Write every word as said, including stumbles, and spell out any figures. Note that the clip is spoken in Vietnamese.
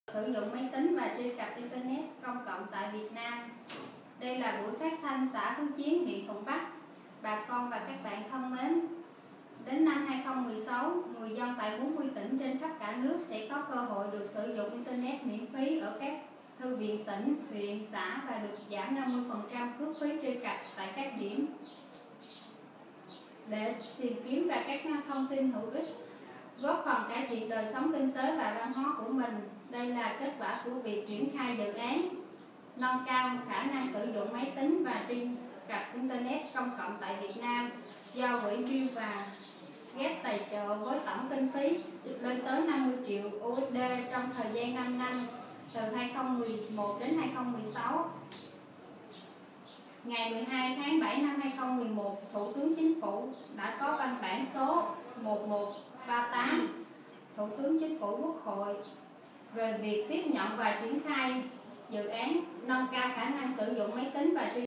Sử dụng máy tính và truy cập Internet công cộng tại Việt Nam. Đây là buổi phát thanh xã Phước Chiến, huyện Thuận Bắc. Bà con và các bạn thân mến, đến năm hai không một sáu, người dân tại bốn mươi tỉnh trên khắp cả nước sẽ có cơ hội được sử dụng Internet miễn phí ở các thư viện tỉnh, huyện, xã và được giảm năm mươi phần trăm cước phí truy cập tại các điểm. Để tìm kiếm và các thông tin hữu ích, góp phần cải thiện đời sống kinh tế và văn hóa của mình. Đây là kết quả của việc triển khai dự án nâng cao khả năng sử dụng máy tính và truy cập Internet công cộng tại Việt Nam do Quỹ Bill và Gates tài trợ với tổng kinh phí lên tới năm mươi triệu u ét đê trong thời gian năm năm từ hai không một một đến hai không một sáu. Ngày mười hai tháng bảy năm hai không một một, Thủ tướng Chính phủ đã có văn bản số một một ba tám, Thủ tướng Chính phủ Quốc hội về việc tiếp nhận và triển khai dự án nâng cao khả năng sử dụng máy tính và truy